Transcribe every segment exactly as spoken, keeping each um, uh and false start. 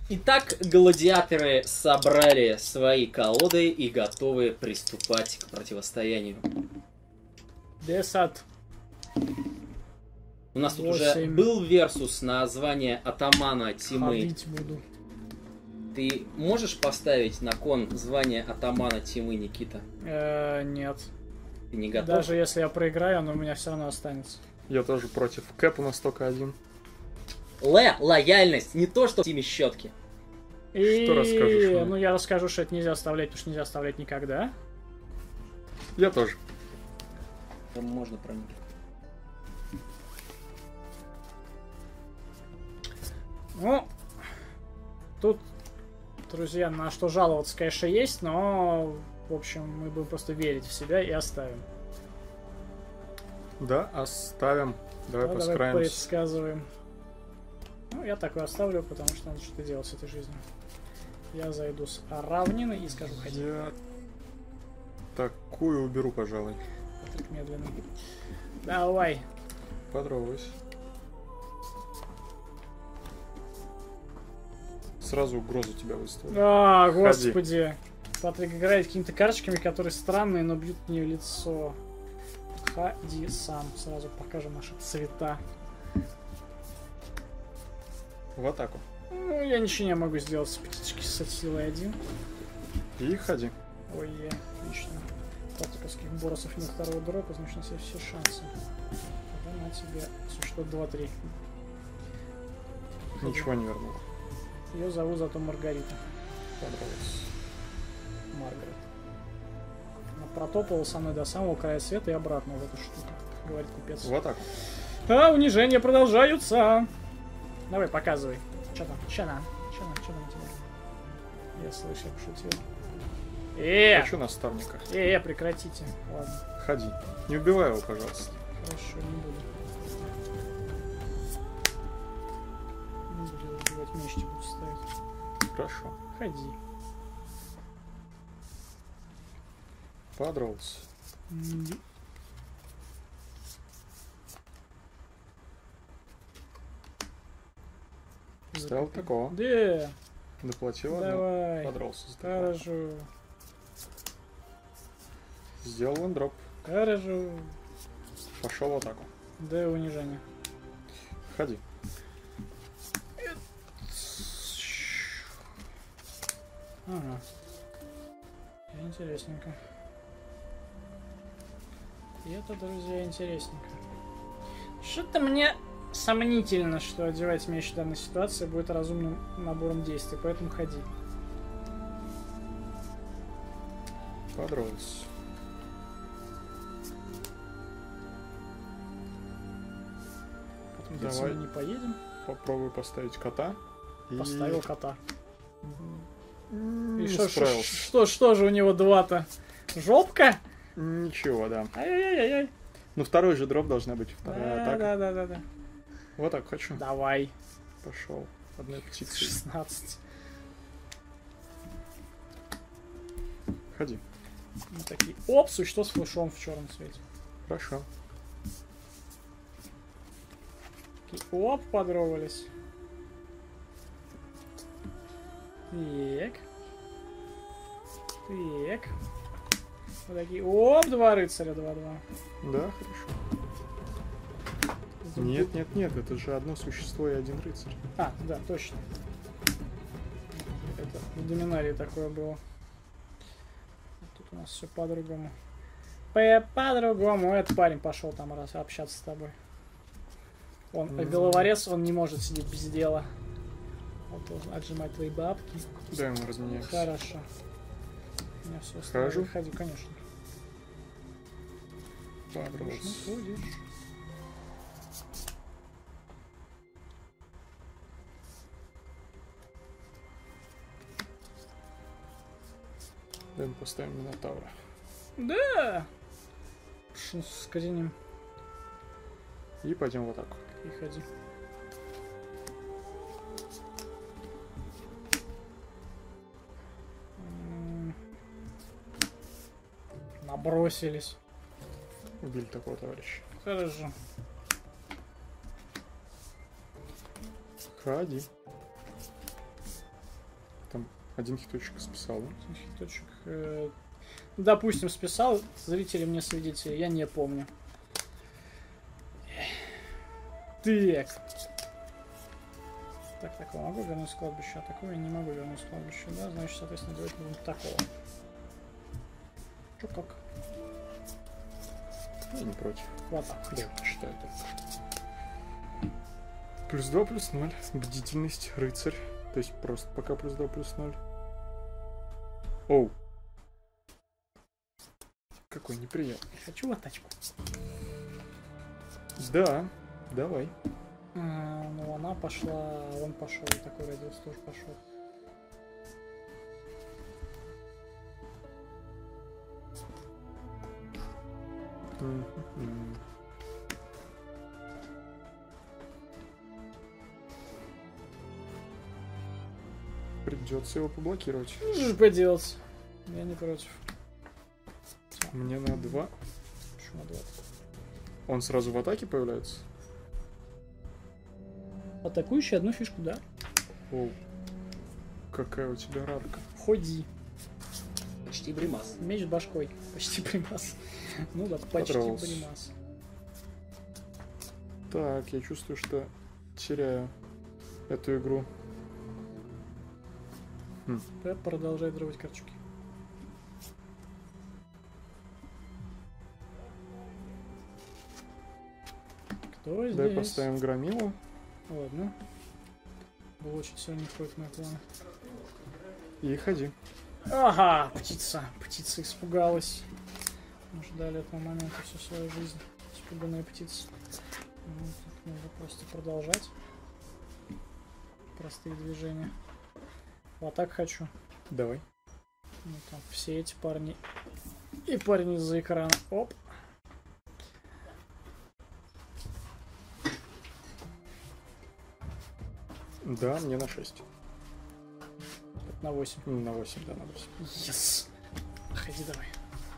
Итак, гладиаторы собрали свои колоды и готовы приступать к противостоянию. Десять. У нас тут восемь. уже был версус на звание атамана тьмы. Ходить буду. Ты можешь поставить на кон звание атамана тьмы, Никита? Э, нет. Ты не готов? Даже если я проиграю, оно у меня все равно останется. Я тоже против. Кэп у нас только один. Л, лояльность, не то, что в тиме щетки. И... Что расскажешь мне? Ну, я расскажу, что это нельзя оставлять, потому что нельзя оставлять никогда. Я тоже. Там можно проникнуть. Ну, тут, друзья, на что жаловаться, конечно, есть, но, в общем, мы будем просто верить в себя и оставим. Да, оставим. Давай Ну, давай постараемся. предсказываем. Ну, я такой оставлю, потому что надо что-то делать с этой жизнью. Я зайду с равнины и скажу ходи. Я такую уберу, пожалуй. Патрик медленно. Давай. Подробусь. Сразу угрозу тебя выставлю. А, Ходи. господи. Патрик играет какими-то карточками, которые странные, но бьют мне в лицо. Ходи сам. Сразу покажем наши цвета. В атаку. Ну, я ничего не могу сделать с пятички с силой один. И ходи. Ой, е, отлично. Патриковских боросов нет второго дропа, значит, у нас есть все шансы. Тогда на тебе существует два-три. Ничего не вернул. Ее зовут зато Маргарита. Понравилось. Маргарет. Она протопала со мной до самого края света и обратно в эту штуку, как говорит купец. В атаку. А, унижения продолжаются. Давай, показывай. Че там? Че на? Че на? Че там у тебя? Я слышу, я пошутил. Э! Хочу наставника. Э, э, прекратите. Ладно. Ходи. Не убивай его, пожалуйста. Хорошо, не буду. Не буду его убивать, меч буду ставить. Хорошо. Ходи. Подрался. М, Ставил такого. Да, Доплатил давай. одну. Подрался. за такого. Хорошо. Сделал вандроп. Хорошо. Пошел в атаку. Да, унижение. Ходи. Ага. Интересненько. И это, друзья, интересненько. Что-то мне сомнительно, что одевать меч в данной ситуации будет разумным набором действий, поэтому ходи. Подрался. Если Давай мы не поедем, попробую поставить кота. И... поставил кота. М, И не что, что, справился. что, что же у него два-то? Жопка? Ничего, да. Ай-яй-яй-яй. Ну второй же дроп должна быть вторая Да, атака. да, да, да, да. Вот так хочу. Давай. Пошел. Одной птицей. шестнадцать. Ходи. Мы такие, оп, существо с флешом в черном свете. Хорошо. Такие, оп, подрогались. Так. Так. Вот такие, оп, два рыцаря, два-два. Да, хорошо. Нет, нет, нет, это же одно существо и один рыцарь. А, да, точно. Это в Доминарии такое было. Тут у нас все по-другому. По-другому. Этот парень пошел там раз общаться с тобой. Он Mm-hmm. головорез, он не может сидеть без дела. Он должен отжимать твои бабки. Дай ему разменяемся. Хорошо. У меня все Хожу? Ходи, конечно. Подрался. Конечно, ходишь. Дай мы поставим Минотавра. Да! Ш- С коренем. И пойдем в атаку. И ходи. М. Набросились. Убили такого товарища. Хорошо. Ходи. Один хиточек списал, да? Хиточек. Э, допустим, списал. Зрители мне свидетели, я не помню. Так. Так, такого могу вернуть с кладбища, а такого я не могу вернуть с кладбища, да? Значит, соответственно, делать будем такого. Чё как? Я не против. Вот так. Да, считаю только. Плюс два, плюс ноль. Бдительность, рыцарь. То есть просто пока плюс два, плюс ноль. Оу. Какой неприятный. Хочу вот тачку. Да, давай. А, ну, она пошла, он пошел, и такой радиус тоже пошел. М-м-м. Придется его поблокировать. Что же поделать? Я не против. Мне на два. Почему на два? Он сразу в атаке появляется? Атакующий одну фишку, да? Оу. Какая у тебя рарка. Ходи. Почти бримас. Меч с башкой. Почти примас. Ну да, почти Подрался. примас. Так, я чувствую, что теряю эту игру. Хм. Пеп продолжает дровать карточки. Кто здесь? Давай поставим громилу. Ладно. Блочить сегодня не входит в мои планы. И ходи. Ага, птица. Птица испугалась. Мы ждали этого момента всю свою жизнь. Испуганная птица. Ну, тут нужно просто продолжать. Простые движения. Вот так хочу. Давай. Ну, там все эти парни. И парни из-за экрана. Оп. Да, мне на шесть. На восемь. Ну, на восемь, да, на восемь. Yes. Ходи давай.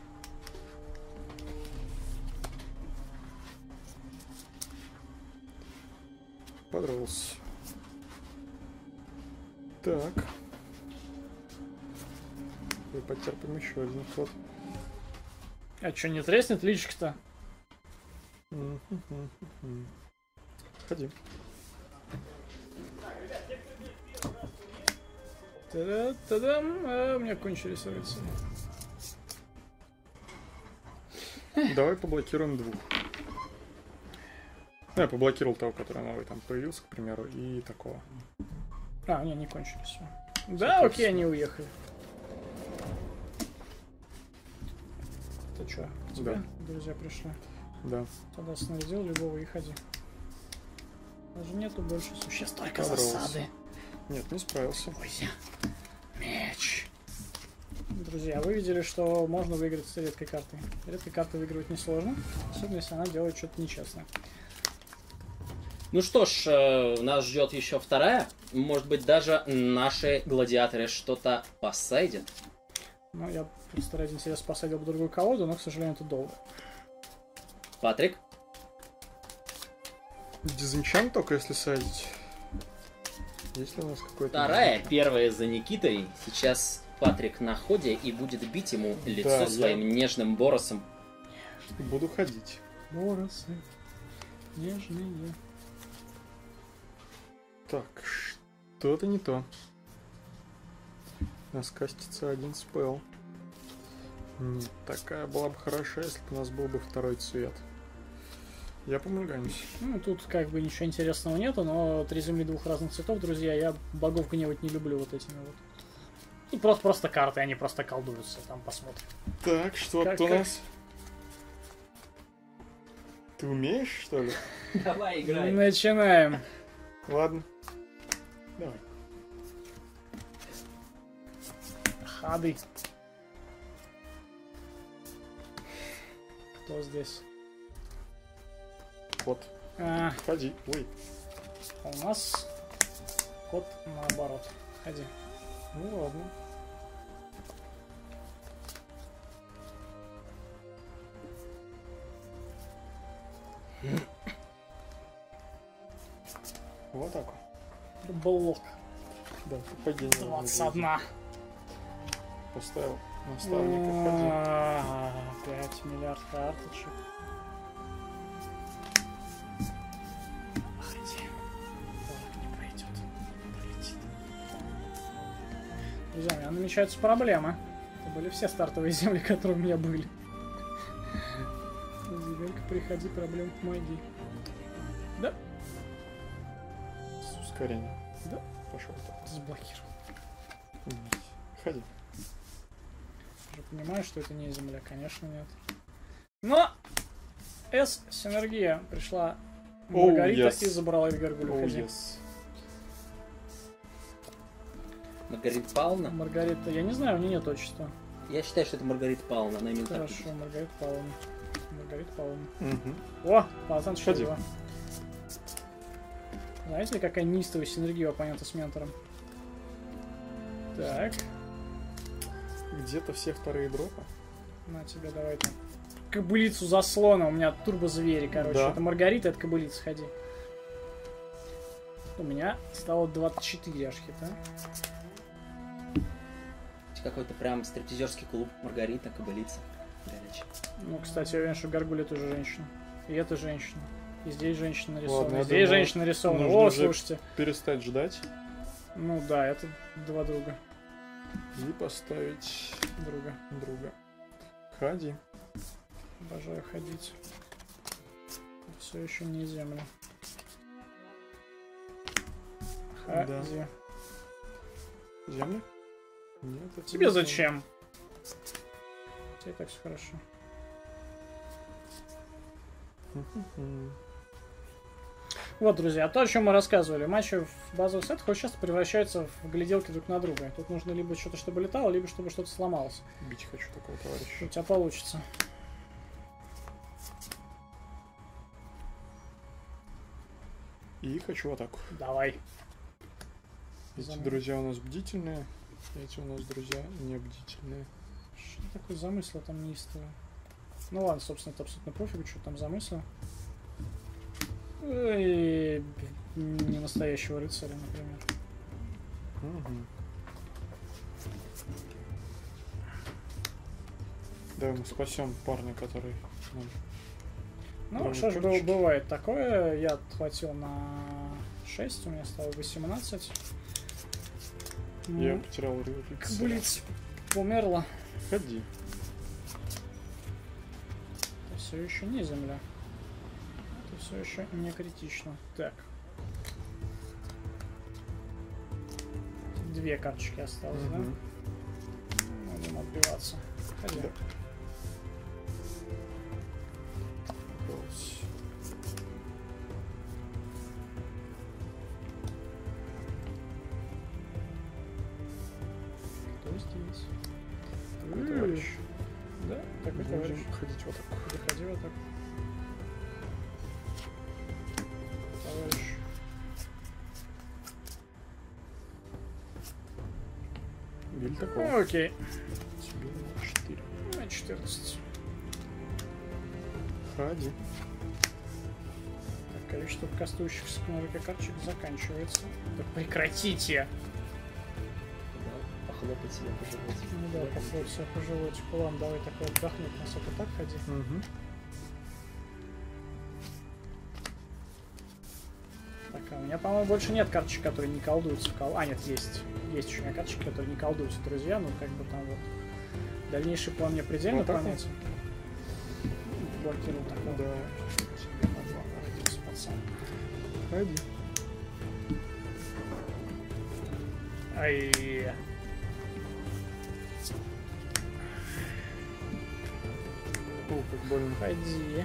Подрался. Так. И потерпим еще один ход. А что, не треснет личик-то? М-м-м-м. Ходи. Та-да-та-дам. А, у меня кончились рыцари. Давай поблокируем двух. Ну, я поблокировал того, который новый там появился, к примеру, и такого. А, не, не кончились. Всё. Да, окей, они уехали. Ты чё, к тебе Да. друзья пришли? Да. Тогда снарядил любого и ходи. Даже нету больше существ, только Подрался. засады. Нет, не справился. Бойся. Меч. Друзья, вы видели, что можно выиграть с редкой картой. Редкой картой выигрывать несложно, особенно если она делает что-то нечестное. Ну что ж, э, нас ждет еще вторая. Может быть, даже наши гладиаторы что-то посадят. Ну, я просто ради интереса посадил бы другую колоду, но, к сожалению, это долго. Патрик? Дизенчант только если садить. Есть ли у нас какой-то... Вторая, первая за Никитой. Сейчас Патрик на ходе и будет бить ему лицо Да, своим я- нежным боросом. Буду ходить. Боросы нежные. Так, что-то не то. У нас кастится один спел. Нет, такая была бы хороша, если бы у нас был бы второй цвет. Я помогаемся. Ну, тут как бы ничего интересного нету, но три земли двух разных цветов, друзья, я богов гневать не люблю вот этими вот. И просто, просто карты, они просто колдуются, там посмотрим. Так, что Как- тут у как- нас? Ты умеешь, что ли? Давай, Начинаем. Ладно. Давай. Ходы. Кто здесь? Вот. А, Ходи. Ой. у нас кот наоборот. Ходи. Ну ладно. Вот так вот. Блок. Да, падение. двадцать один. поставил наставника. Ходи. А, пять миллиард карточек. Ходи. Так, не пройдет. Полетит. Друзья, у меня намечаются проблемы. Это были все стартовые земли, которые у меня были. Земелька, приходи, проблем помоги. Да. С ускорением. Да. Пошел так. Заблокировал. Ходи. Уже понимаю, что это не земля, конечно, нет. Но С-синергия пришла Маргарита oh, yes. и забрала Гаргулю. Oh, Ходи. yes. Маргарита Павловна? Маргарита, я не знаю, у нее нет отчества. Я считаю, что это Маргарита Павловна, она именно так. Хорошо, Маргарита Павловна. Маргарита Павловна. Угу. О, пацан Ходи. счастлива. Знаете ли, какая неистовая синергия у оппонента с ментором? Так. Где-то все вторые дропы. На тебе, давай там. Кобылицу заслона, у меня турбозвери, короче. Да. Это Маргарита, это кобылица, ходи. У меня стало двадцать четыре аж хита. Какой-то прям стриптизерский клуб. Маргарита, кобылица. Горячая. Ну, кстати, я уверен, что Гаргуль это тоже женщина. И это женщина. И здесь женщина нарисована. Ладно, и я здесь думаю, женщина нарисована. нужно О, уже слушайте. Перестать ждать Ну да, это два друга. и поставить Друга. друга. Ходи. Обожаю ходить. Все еще не земля. Ходи. Да. Земля? Нет, это Тебе не зачем? Тебе так все хорошо. земля. Вот, друзья, то, о чем мы рассказывали. Матчи в базовых сетах очень часто превращаются в гляделки друг на друга. Тут нужно либо что-то, чтобы летало, либо чтобы что-то сломалось. Бить хочу такого У товарища. тебя получится. И хочу атаку. Давай. Эти Замок. друзья у нас бдительные, эти у нас друзья не бдительные. Что такое замысло там неистовое? Ну ладно, собственно, это абсолютно пофигу, что там замысло. Ой, не настоящего рыцаря, например. Угу. Давай мы спасем парня, который... ну, Ну, Думаю, что ж, карточки. бывает такое. Я отхватил на шесть, у меня стало восемнадцать. Я Ну, потерял рыцаря. кобылица умерла. Ходи. Это все еще не земля. Это все еще не критично. Так. Две карточки осталось, Мгм. да? Будем отбиваться. Ходи. Да. Голос. Кто здесь? Такой М, товарищ. Да, такой товарищ. Будем ходить вот так. Заходи вот так. Товарищ. Били такого. Ну, окей. Тебе на четыре. На четырнадцать. Ходи. Так, количество кастующихся нулевых карточек заканчивается. Да прекратите! Да, похлопать себя по животу. Ну да, похлопать себя по животику. Ладно, давай такой отдохнуть. Насколько так ходи. Угу. Так, а у меня, по-моему, больше нет карточек, которые не колдуются. в Кол... А, нет, есть. Есть еще у меня карточки, которые не колдуются, друзья. Ну, как бы там вот. Дальнейший план мне предельно Вот так понятен. Блокировал такого. Да. Тебе на два родился пацан. Ходи. Ай. О, как больно. Ходи.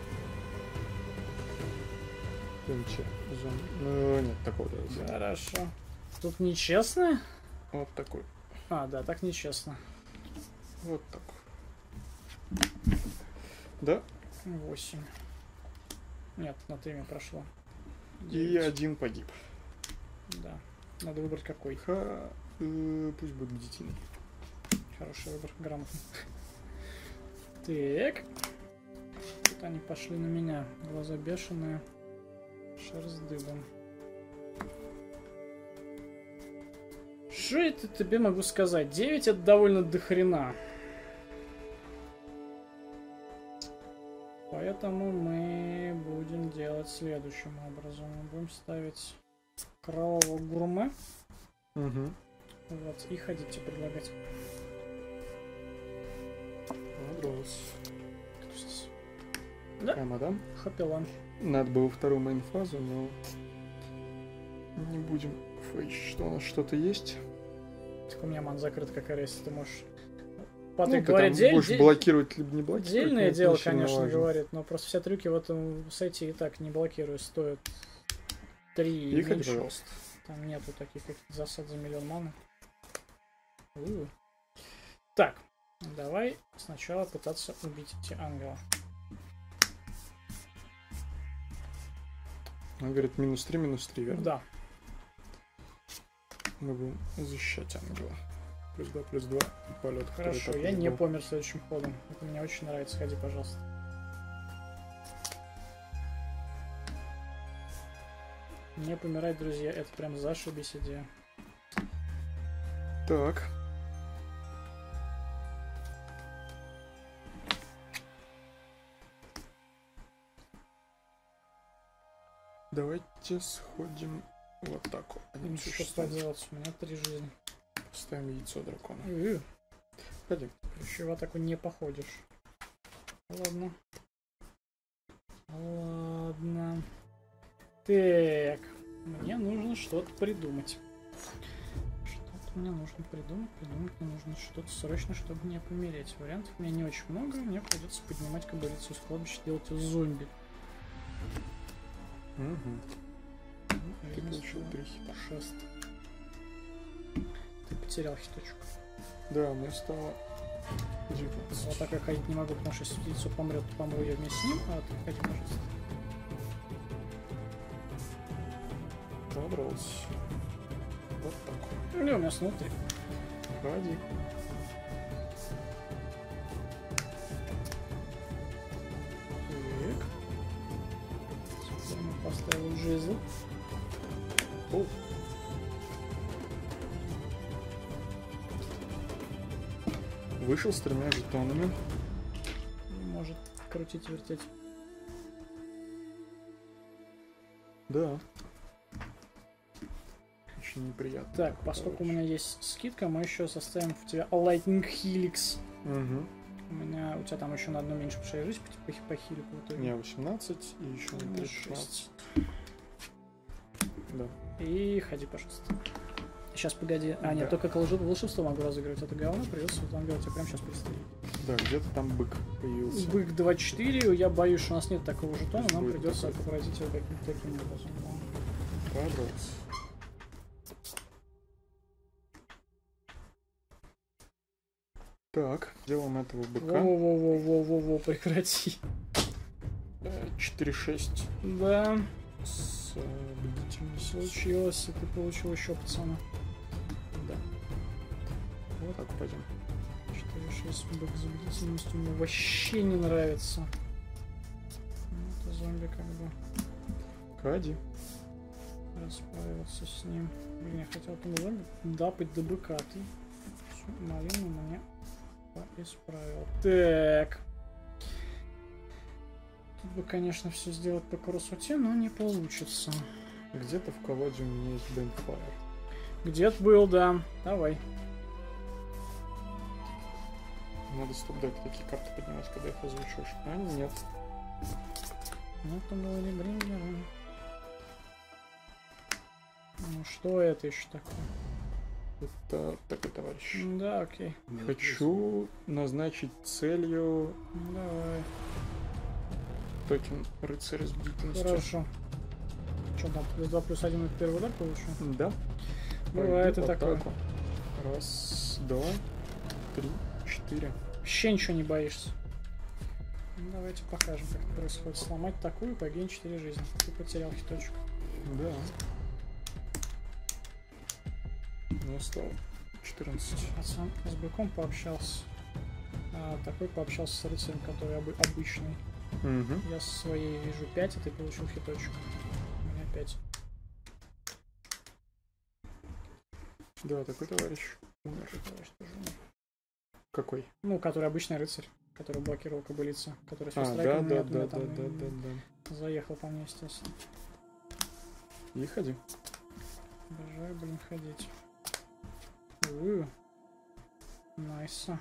Пенче. Зон. Ну, нет, такого да. Хорошо. Тут нечестно? Вот такой. А, да, так нечестно. Вот так. Да. восемь. Нет, на три мне прошло. И Девять. один погиб. Да. Надо выбрать какой. Ха. э, Пусть будет бдительный. Хороший выбор, грамотный. Так. Тут они пошли на меня. Глаза бешеные. Шерсть дыбом. что это тебе могу сказать? девять это довольно дохрена. Поэтому мы будем делать следующим образом. Мы будем ставить кровавого гурме. Угу. Вот, и ходите предлагать. Понравилось. Да. Такая мадам. Хапилан. Надо было вторую мейн-фазу, но не будем фейчить, что у нас что-то есть. Так у меня ман закрыт, как арест, ты можешь... Ну, Патрик ты говорит, там дель... будешь дель- блокировать, либо не блокировать. Дельное но это дело, не сильно конечно, важно. говорит, но просто все трюки в этом сете и так не блокирую, стоят три и И ходи, меньше. пожалуйста. Там нету таких каких засад за миллион маны. У. Так, давай сначала пытаться убить эти ангела. Он говорит минус три, минус три, верно? Да. Мы будем защищать ангела. Плюс два, плюс два. Полет. Хорошо, я не помер следующим ходом. Это мне очень нравится. Ходи, пожалуйста. Не помирать, друзья, это прям зашибись идея. Так. Давайте сходим в атаку. Ну, что поделать, у меня три жизни. Ставим яйцо дракона. Э, Ходи. Еще в атаку не походишь. Ладно. Ладно. Так. Мне нужно что-то придумать. Что-то мне нужно придумать. Придумать мне нужно что-то срочно, чтобы не помереть. Вариантов у меня не очень много. Мне придется поднимать кобылицу из кладбища, делать ее зомби. Угу. Ну, Ты получил три хита. Шест. Ты потерял хиточку. Да, у меня стало девятнадцать. Вот так я ходить не могу, потому что если яйцо помрет, то помру я вместе с ним. А ты ходи, пожалуйста. Добрался. Вот так. Ну, у меня снутри. Ходи. Так. Теперь мы поставим жизнь. О. Вышел с тремя жетонами. Может крутить, вертеть. Да. Очень неприятно. Так, поскольку у меня есть скидка, мы еще составим в тебя Lightning Helix. Угу. У меня, у тебя там еще на одну меньше, потому что я жизнь по, по, по хилику в итоге. У меня восемнадцать и еще на три шесть. Да. И ходи, пожалуйста. Сейчас, погоди. А, нет, Да. только колжу- волшебство могу разыгрывать. Это говно, придется вот ангела тебя прямо сейчас пристрелить. Да, где-то там бык появился. Бык два четыре, я боюсь, что у нас нет такого жетона, нам Будет придется такой. попросить его каким-то таким образом. Да. Пробрался. Так, делаем этого быка. Во-во-во-во-во-во, прекрати. четыре шесть Да, с э, бдительностью. случилось, и ты получил еще пацана. Да. Вот так пойдем. четыре шесть бык с бдительностью мне вообще не нравится. Ну, это зомби как бы Ходи. расправился с ним. Блин, я хотел этому зомби дапать до быка, ты всю малину мне исправил. Так. Тут бы, конечно, все сделать по красоте, но не получится. Где-то в колоде у меня есть Бэндфайр. Где-то был, да. Давай. Надо стоп-дек такие карты поднимать, когда их озвучиваешь. А нет. Ну, это было не брингер. Ну, что это еще такое? Это такой товарищ. М, Да, окей. Хочу назначить целью Ну, давай. токен рыцаря с бдительностью. Хорошо. Что там, плюс два, плюс один это первый удар получу? Да. Бывает Пойду и в такое. атаку. Раз, два, три, четыре. Вообще ничего не боишься. Ну, давайте покажем, как это происходит. Сломать такую, погинь четыре жизни. Ты потерял хиточку. Да. Мне стало четырнадцать. Пацан с быком пообщался. А такой пообщался с рыцарем, который обы- обычный. Угу. Я со своей вижу пять, а ты получил хиточку. У меня пять. Да, такой товарищ умер. Товарищ тоже умер. Какой? Ну, который обычный рыцарь, который блокировал кобылицу, который с А, да, фастрайком да, нет, да, меня да, там да, и да, да. заехал по мне, естественно. И ходи. Обожаю, блин, ходить. Ууу. Найса.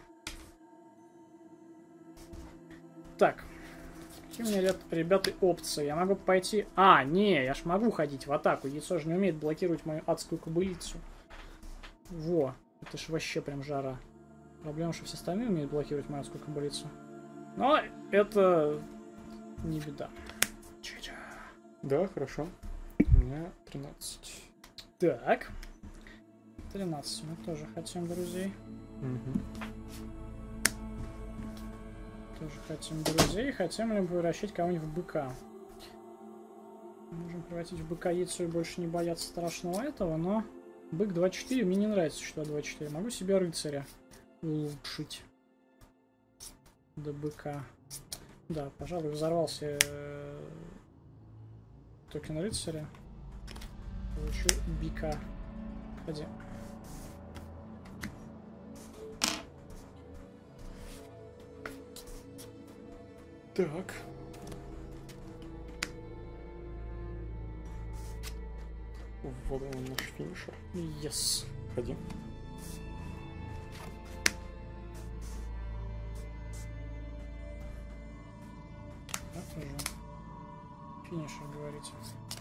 Так. Какие у меня, ребят, ребята, опции? Я могу пойти... А, не, я ж могу ходить в атаку. Яйцо же не умеет блокировать мою адскую кобылицу. Во. Это ж вообще прям жара. Проблема, что все остальные умеют блокировать мою адскую кобылицу. Но это не беда. Ча-ча. Да, хорошо. У меня тринадцать. Так. тринадцать. Мы тоже хотим друзей. Угу. Тоже хотим друзей. Хотим ли превращать кого-нибудь в быка. Можем превратить в быка яйцо и больше не бояться страшного этого, но... Бык двадцать четыре. Мне не нравится, что двадцать четыре. Могу себе рыцаря улучшить. До быка. Да, пожалуй, взорвался э, токен рыцаря. Получу бика. Ходи. Так. Вот он наш финишер. Yes. Ходи. Это же финишер, говорите.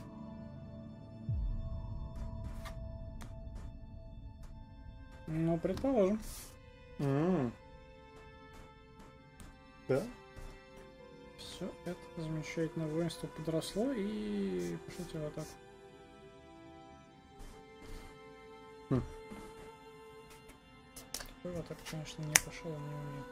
Ну, предположим. М. Да? Все это замечательное воинство подросло и пошлите в атаку. Хм. Такой в атаку, конечно, не пошел, он не умеет.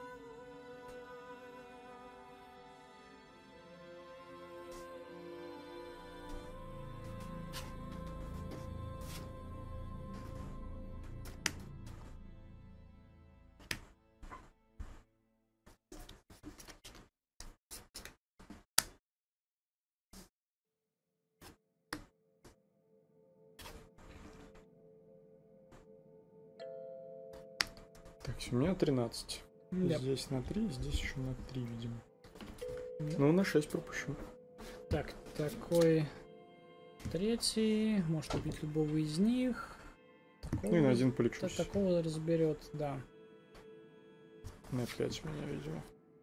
Так, у меня тринадцать. Да. Здесь на три, здесь еще на три, видимо. Да. Ну, на шесть пропущу. Так, такой третий. Может убить любого из них. Такого, Ну и на один та- полечусь. такого разберет, да. На пять у меня, видимо.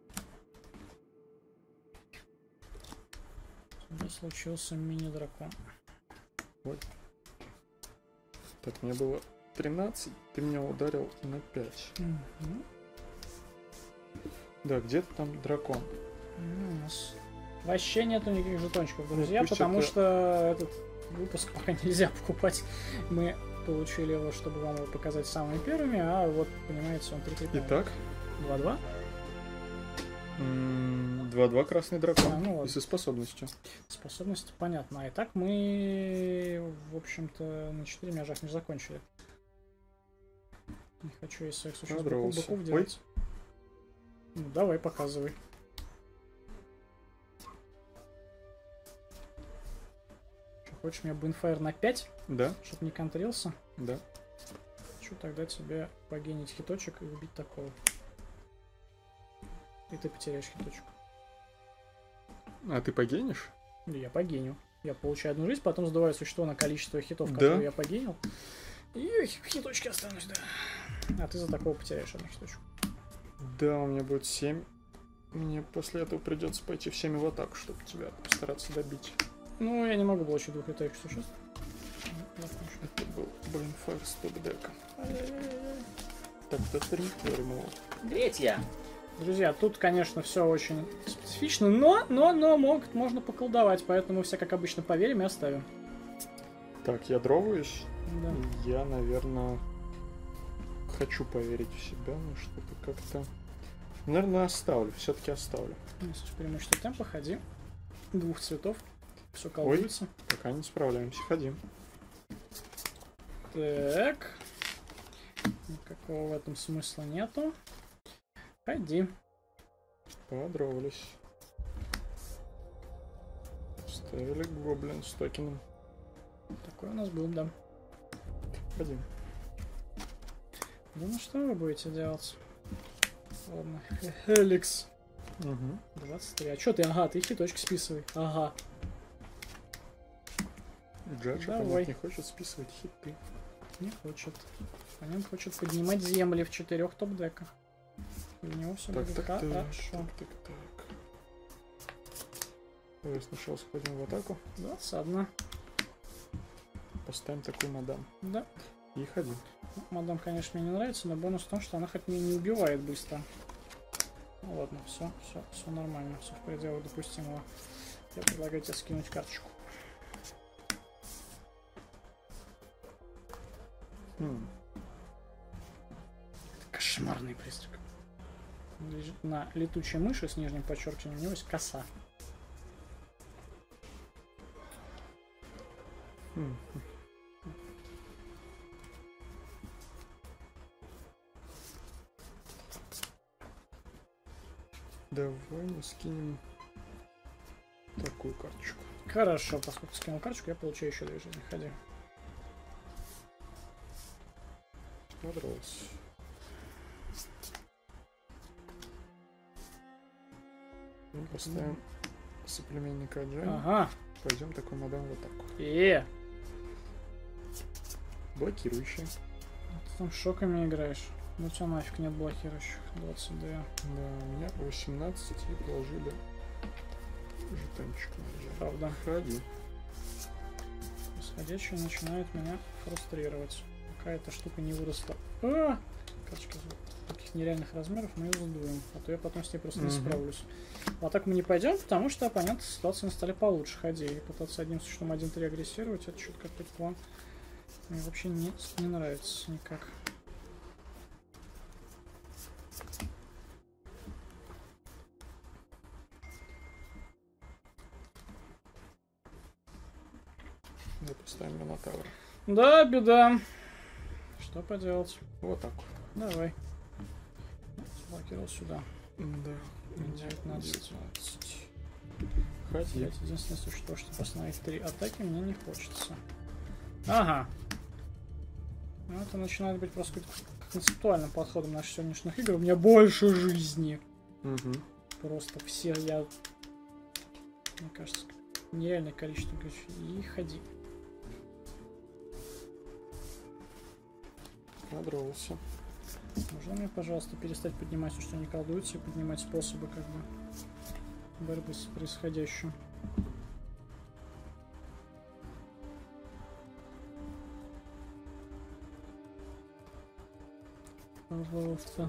У меня случился мини-дракон. Ой. Так, мне было тринадцать, ты меня ударил на пять. Мгм. Да, где-то там дракон. Ну, у нас вообще нету никаких жетончиков, Ну, друзья, пусть потому это- что этот выпуск пока нельзя покупать. Мы получили его, чтобы вам его показать самыми первыми, а вот, понимаете, он прикреплен. Итак, два-два. м, два-два красный дракон. А, ну И ладно. со способностью. Способности понятно. А и так мы, в общем-то, на четыре мяжах не закончили. Не хочу из своих существ быков, Подрался. быков Ой. делать. Ну, давай, показывай. Что, хочешь мне бинфайр на пять, Да, чтобы не контрился? да. Хочу тогда тебе погенить хиточек и убить такого. И ты потеряешь хиточек. А ты погенишь? Или я погеню. Я получаю одну жизнь, потом сдуваю существо на количество хитов, Да? которые я погенил. И хиточки останусь, да. А ты за такого потеряешь одну хиточку. Да, у меня будет семь. Мне после этого придется пойти в семь в атаку, чтобы тебя постараться добить. Ну, я не могу получить двух летающих существ. Закончу. Это был Блинфайр с топ-дека. Так, до три вернул. Третья. Друзья, тут, конечно, все очень специфично, но, но, но могут, можно поколдовать, поэтому все, как обычно, поверим и оставим. Так, я дроваюсь. Да. Я, наверное, хочу поверить в себя, но что-то как-то... Наверное, оставлю. Все-таки оставлю. Если преимущество темпа, ходи. Двух цветов. Все колдуется. Пока не справляемся. Ходи. Так. Никакого в этом смысла нету. Ходи. Подровались. Ставили гоблин с токеном. Такой у нас был, да. Ходи. Да ну что вы будете делать? Ладно. Хеликс. Угу. двадцать три. А чё ты? Ага, ты хиточки списывай. Ага. Джадж, Давай. оппонент не хочет списывать хиты. Не хочет. Оппонент хочет поднимать земли в четырех топ-деках. У него все Так, будет так, так, хорошо. так, так, так. Давай сначала сходим в атаку. двадцать один. Поставим такую мадам. Да. И ходи. Ну, мадам, конечно, мне не нравится, но бонус в том, что она хоть меня не убивает быстро. Ну ладно, все, все, все нормально, все в пределах допустимого. Я предлагаю тебе скинуть карточку. Хм. Это кошмарный приступ. Лежит на летучей мыши с нижним подчеркиванием, у него есть коса. Хм. Давай мы скинем такую карточку. Хорошо, поскольку скинул карточку, я получаю еще две жизни. Ходи. Подрался. Мы поставим соплеменника Джани. Ага. Пойдем такой мадам в атаку. Е. Блокирующий. Ты там шоками играешь. Ну у тебя нафиг нет блокирующих. двадцать два. Да, у меня восемнадцать и положили жетончик на Джани. Правда. Ходи. Происходящее начинает меня фрустрировать. Пока эта штука не выросла. А! Карточка таких нереальных размеров, мы ее задуем. А то я потом с ней просто не Мгм. справлюсь. В атаку мы не пойдем, потому что оппонент ситуация на столе получше. Ходи. И пытаться одним существом один-три агрессировать, это что-то какой-то план. Мне вообще не, не нравится никак. Мы поставим Минотавра. Да, беда. Что поделать? Вот так. Давай. Заблокировал сюда. Да. девятнадцать. девятнадцать. Ходи. Блять, единственное существо, что остановить три атаки, мне не хочется. Ага. Ну, это начинает быть просто концептуальным подходом наших сегодняшних игр. У меня больше жизни. Угу. Просто все я... Мне кажется, нереальное количество. И ходи. Подрался. Можно мне, пожалуйста, перестать поднимать все, что не колдуется, и поднимать способы, как бы, борьбы с происходящим. Пожалуйста.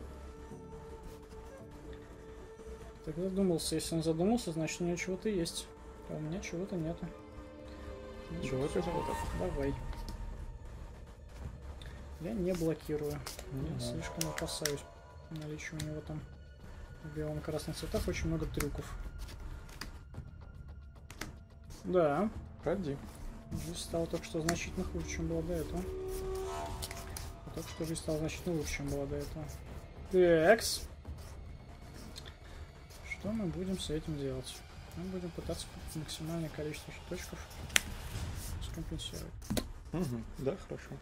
Так задумался. Если он задумался, значит у него чего-то есть. А у меня чего-то нету. Значит, Давай пойдем вот так. давай. Я не блокирую. Я Мгм. слишком опасаюсь наличия у него там в белом красных цветах очень много трюков. Да. Ходи. Жизнь стала только что значительно хуже, чем была до этого. А только что жизнь стала значительно лучше, чем была до этого. Такс. Что мы будем с этим делать? Мы будем пытаться максимальное количество точков скомпенсировать. Угу. Да, хорошо.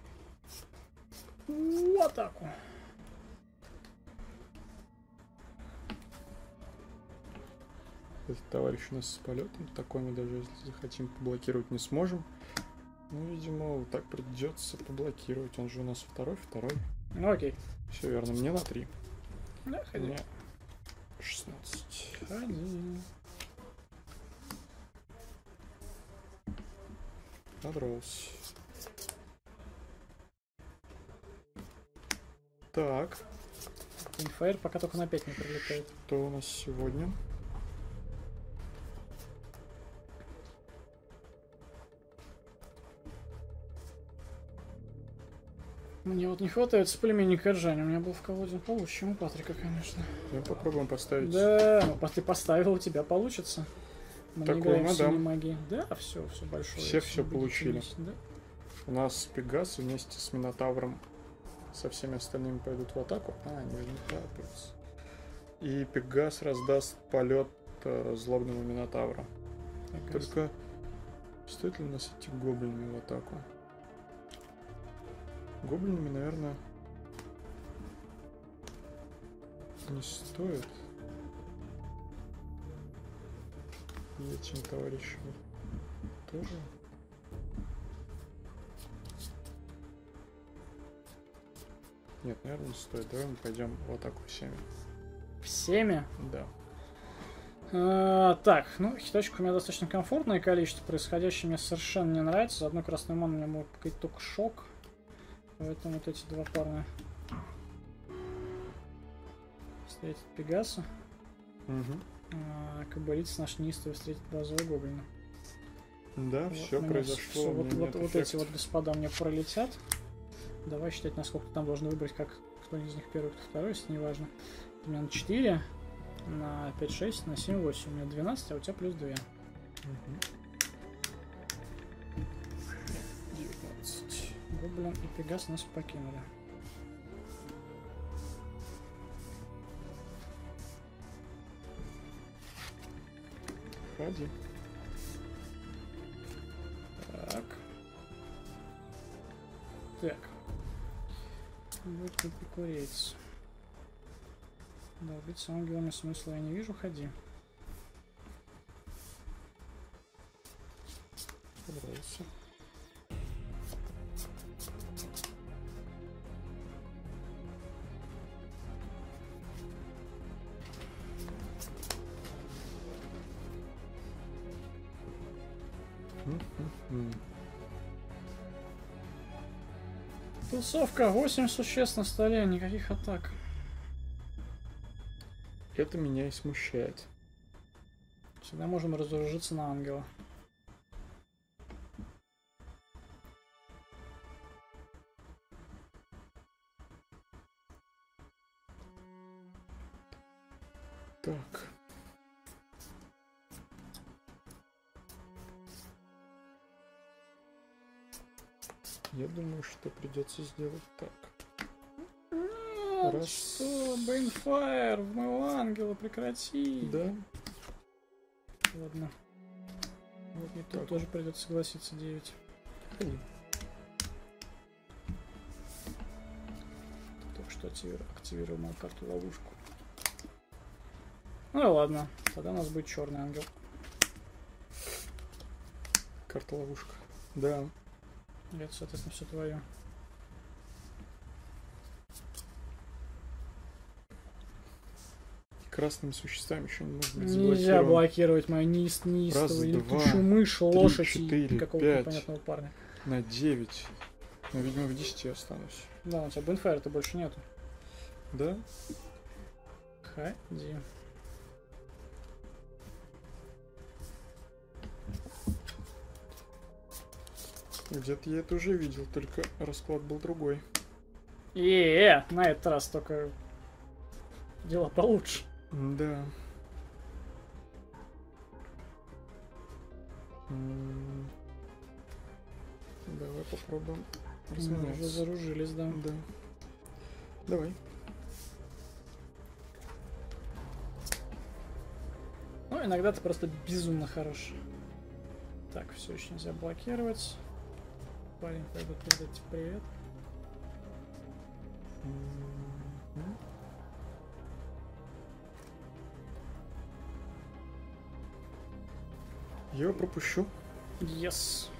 В атаку. Этот товарищ у нас с полетом. Такой мы даже если захотим поблокировать не сможем. Ну, видимо, вот так придется поблокировать. Он же у нас второй, второй. Ну окей. Все верно, мне на три. Да, ходи. Мне шестнадцать. Ходи. Подрался. Так, Инфайр пока только на пять не прилетает. что у нас сегодня? Мне вот не хватает соплеменника Ржани. У меня был в колоде получше, чем у Патрика, конечно. Мы попробуем поставить. Да, ну ты поставил, у тебя получится. Мы не Такую играем в мадам. синей магии. Да, все, все большое. Все всё получили. Да. У нас Пегас вместе с Минотавром со всеми остальными пойдут в атаку. А, не не торопятся. И Пегас раздаст полет э, злобного Минотавра. Так, Только стоит ли у нас идти гоблинами в атаку? Гоблинами, наверное, Не стоит. И этим товарищам тоже. Нет, наверное, не стоит. Давай мы пойдем в атаку всеми. Всеми? Да. А, так, ну, хиточек у меня достаточно комфортное количество. Происходящее мне совершенно не нравится. За одну красную ману у меня может быть только шок. Поэтому вот эти два парня встретит Пегаса. Угу. А кобылица наш неистовый встретит базового гоблина. Да, Вот все меня произошло. всё, у вот, меня вот, нет вот эффекта. эти вот господа мне пролетят. Давай считать, насколько ты там должен выбрать, как кто из них первый, кто второй, если не важно. У меня на четыре, на пять шесть, на семь восемь. У меня двенадцать, а у тебя плюс два. Мгм. девятнадцать. Гоблин и Пегас нас покинули. Ходи. Так. Так. Будет эпикурейц. Да, убить ангелами смысла я не вижу, ходи. Понравился. М-м-м. Тусовка, восемь существ на столе, никаких атак. Это меня и смущает. Всегда можем разоружиться на ангела. Так. Я думаю, что придется сделать так. Нет, Раз. что? Бэйнфайр, в моего ангела, прекрати. Да. Ладно. Вот мне тут Так. тоже придется согласиться девять. Ходи. Только что активировал, активировал мою карту ловушку. Ну и ладно, тогда у нас будет черный ангел. Карта ловушка. Да. И это, соответственно, все твое. Красными существами еще не может быть Нельзя заблокирован. блокировать мою неист, неистовую Раз, два, летучую мышь, лошадь четыре, и какого-то пять. непонятного парня. На девять. Ну, видимо, в десяти останусь. Да, у тебя бенфайра-то больше нету. Да? Ходи. Где-то я это уже видел, только расклад был другой. Е-е-е, на этот раз только дела получше. Да. М, Давай попробуем Мы уже разменяться. заружились, да. Да. Давай. Ну, иногда ты просто безумно хорош. Так, все еще нельзя блокировать. Парень пойдет передать тебе привет. М, Я его пропущу. Yes.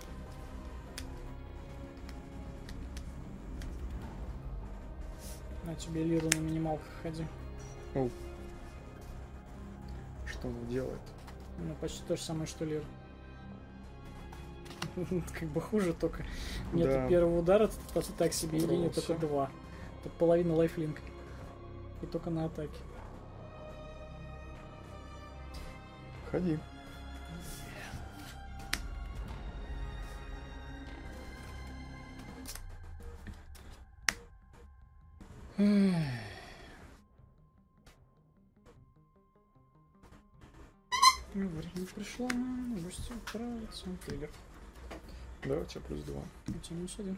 На тебе лиру на минималках ходи. Оу. Что он делает? Ну, почти то же самое, что лир. Как бы хуже, только нету Да. первого удара, тут так себе, или нет, Просто. только два. Тут половина лайфлинка. И только на атаке. Ходи. Время пришло, гости отправиться. Триггер. Да, у тебя плюс два. У тебя минус один.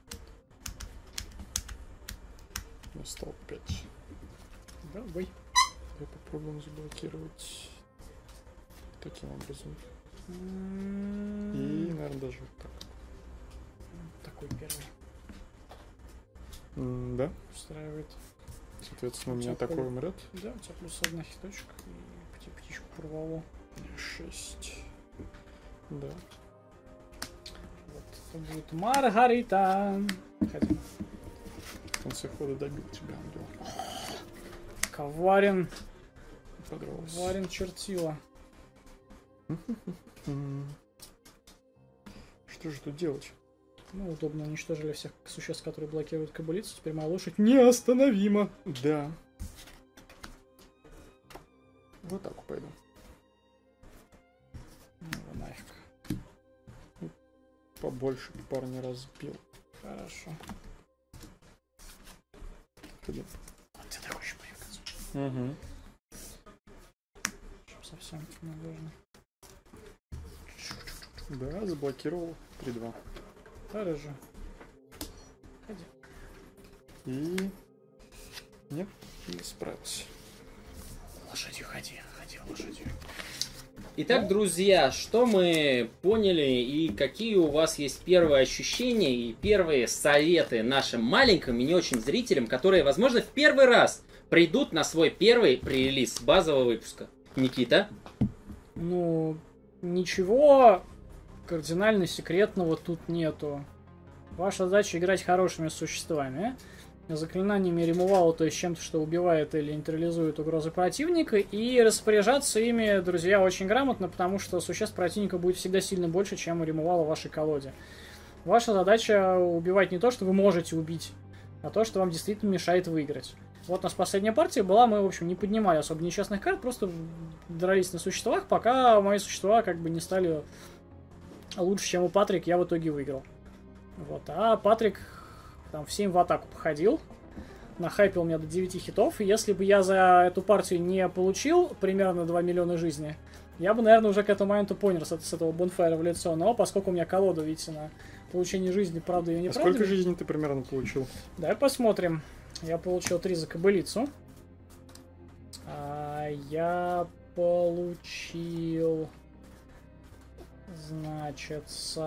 Настал пять. Давай. Давай попробуем заблокировать таким образом. И, И... наверное, даже вот так. Такой первый М, Да? устраивает. Соответственно, у меня У тебя такой пол- умрет. Да, у тебя плюс одна хиточка, и пти- птичку порвало. шесть. Да. Вот, это будет Маргарита. Ходи. В конце хода добил тебя, ангел. Коварен, Подрался. коварен чертила. М. Что же тут делать? Ну, удобно уничтожили всех существ, которые блокируют кобылицу. Теперь моя лошадь неостановима. Да. В атаку пойду. Ну, его нафиг. Побольше парня разбил. Хорошо. Ходи. Вот тебе такой еще приказ. Угу. Чтоб совсем надежно. Да, заблокировал. три-два. Хорошо. Ходи. И... Нет, не справился. Лошадью ходи, ходи лошадью. Итак, друзья, что мы поняли и какие у вас есть первые ощущения и первые советы нашим маленьким и не очень зрителям, которые, возможно, в первый раз придут на свой первый пререлиз базового выпуска? Никита? Ну, ничего кардинально секретного тут нету. Ваша задача играть хорошими существами, заклинаниями ремувала, то есть чем-то, что убивает или нейтрализует угрозы противника, и распоряжаться ими, друзья, очень грамотно, потому что существ противника будет всегда сильно больше, чем ремувала в вашей колоде. Ваша задача убивать не то, что вы можете убить, а то, что вам действительно мешает выиграть. Вот у нас последняя партия была, мы, в общем, не поднимали особо несчастных карт, просто дрались на существах, пока мои существа как бы не стали лучше, чем у Патрик, я в итоге выиграл. Вот, а Патрик там в семь в атаку походил, нахайпил меня до девяти хитов, и если бы я за эту партию не получил примерно два миллиона жизни, я бы, наверное, уже к этому моменту понял с, с этого бонфайра в лицо, но поскольку у меня колода, видите, на получение жизни, правда или А неправда... сколько жизни ты примерно получил? Давай посмотрим. Я получил три за кобылицу. А я получил... Значит,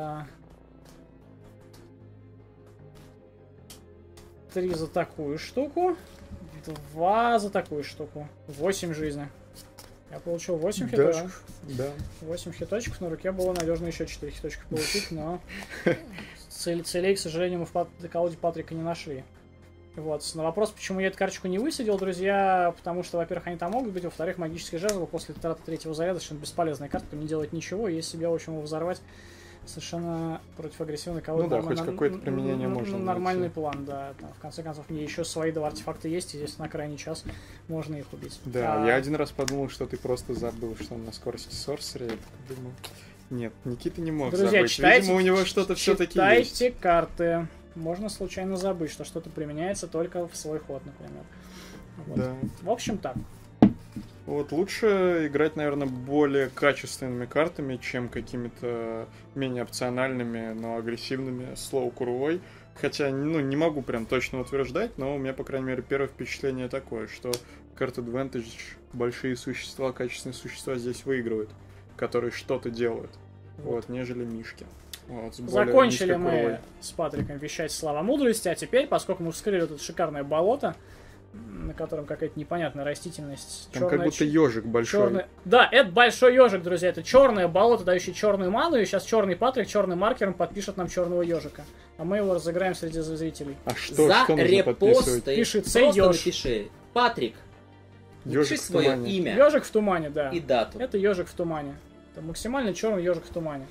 три за такую штуку, два за такую штуку, восемь жизни. Я получил восемь Да. хиточков. Да. восемь хиточков, на руке было надежно еще четыре хиточка получить, но цель, целей, к сожалению, мы в пат- колоде Патрика не нашли. Вот. На вопрос, почему я эту карточку не высадил, друзья, потому что, во-первых, они там могут быть, во-вторых, магический жезл после траты третьего заряда совершенно бесполезная карта, не делает ничего, и если я, в общем, его взорвать, совершенно против агрессивной колоды. Ну да, нормально- хоть какое-то применение н- н- можно Нормальный найти. план, да. Там, в конце концов, мне еще свои два артефакта есть, и здесь на крайний час можно их убить. Да, А, я один раз подумал, что ты просто забыл, что он на скорости сорсери. Я такой думаю, нет, Никита не мог Друзья, забыть. читайте, Видимо, у него что-то все-таки есть. читайте карты. Можно случайно забыть, что что-то применяется только в свой ход, например. Вот. Да. В общем, так. Вот лучше играть, наверное, более качественными картами, чем какими-то менее опциональными, но агрессивными слоу курвой. Хотя, ну, не могу прям точно утверждать, но у меня, по крайней мере, первое впечатление такое, что карта Advantage, большие существа, качественные существа здесь выигрывают, которые что-то делают, вот, нежели мишки. Вот, с более Закончили низкой мы курвой. с Патриком вещать слова мудрости, а теперь, поскольку мы вскрыли вот это шикарное болото, на котором какая-то непонятная растительность, Там как будто ч- ежик большой. черный- Да, это большой ежик, друзья, это черное болото, дающее черную ману, и сейчас черный Патрик черным маркером подпишет нам черного ежика, а мы его разыграем среди зрителей. А что, За что нужно подписывать? репосты Пиши просто «Цей ёж». напиши «Патрик», напиши Ежик в свое тумане. имя Ежик в тумане, да. и дату. Это ежик в тумане. Это максимально черный ежик в тумане.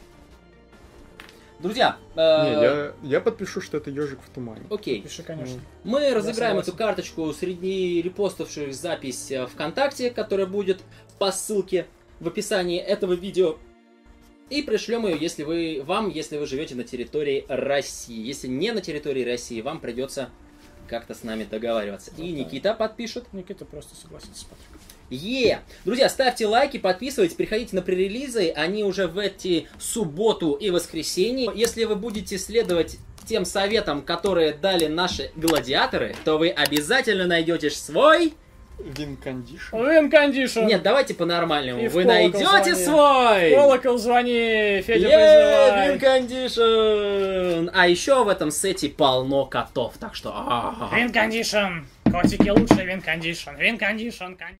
Друзья, э, Не, я, я подпишу, что это ежик в тумане. окей. Пиши, конечно. Мы разыграем согласен. эту карточку среди репостивших запись э, ВКонтакте, которая будет по ссылке в описании этого видео. И пришлем ее, если вы, вам, если вы живете на территории России. Если не на территории России, вам придется как-то с нами договариваться. Вот И так. Никита подпишет. Никита просто согласится с Патриком. Е! Друзья, ставьте лайки, подписывайтесь, приходите на пререлизы, они уже в эти субботу и воскресенье. Если вы будете следовать тем советам, которые дали наши гладиаторы, то вы обязательно найдете свой... Win condition. Win condition! Нет, давайте по-нормальному. И в Вы колокол найдете звони. свой... Колокол звони, Федя Е, признавай. Win Condition! А еще в этом сете полно котов, так что... а-а-а. Win condition! Котики лучше, вин кондишн, вин кондишн,